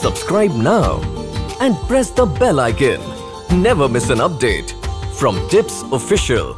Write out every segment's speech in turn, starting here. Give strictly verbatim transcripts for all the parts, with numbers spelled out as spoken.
Subscribe now and press the bell icon. Never miss an update from Tips Official.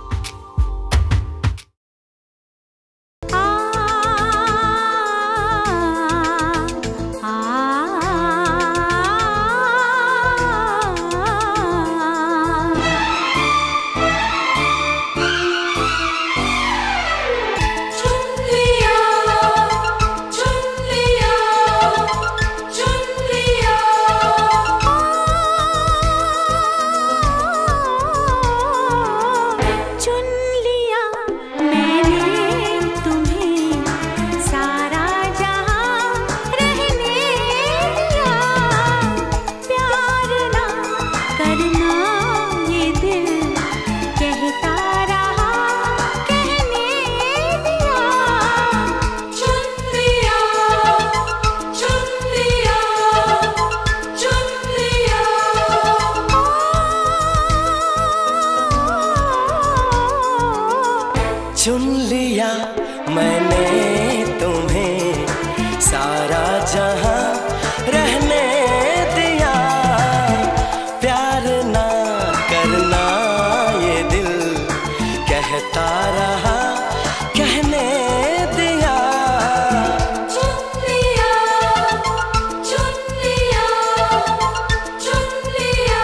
चुन लिया मैंने तुम्हें, सारा जहां रहने दिया। प्यार ना करना ये दिल कहता रहा, कहने दिया। चुन लिया, चुन लिया, चुन लिया।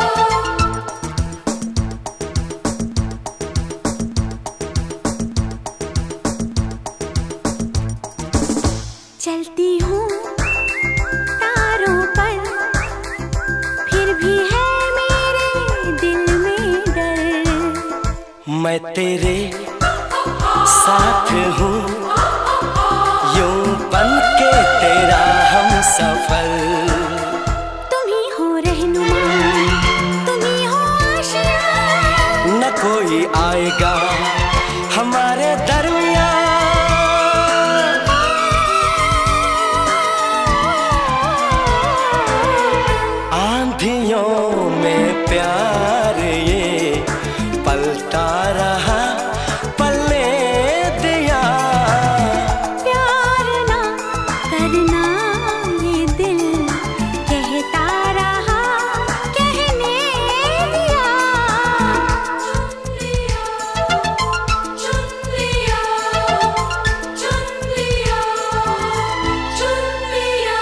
चलती हूँ तारों पर, फिर भी है मेरे दिल में डर। मैं तेरे साथ हूँ, यूं बन के तेरा हमसफर। तुम ही हो रहनुमा, तुम ही हो आशियाँ। न कोई आएगा हमारे दरमियाँ। आंधियों में प्यार ये पलता रहा, पलने दिया। प्यार ना करना ये दिल कहता रहा, कहने दिया। चुन लिया, चुन लिया, चुन लिया,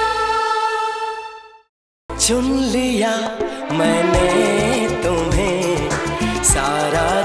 चुन लिया। चुन लिया मैंने तुम्हें, सारा